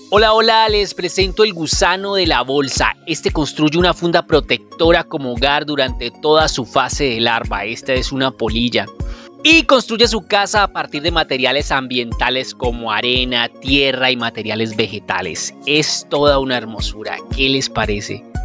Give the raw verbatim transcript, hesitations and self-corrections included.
Hola, hola, les presento el gusano de la bolsa. Este construye una funda protectora como hogar durante toda su fase de larva. Esta es una polilla. Y construye su casa a partir de materiales ambientales como arena, tierra y materiales vegetales. Es toda una hermosura. ¿Qué les parece?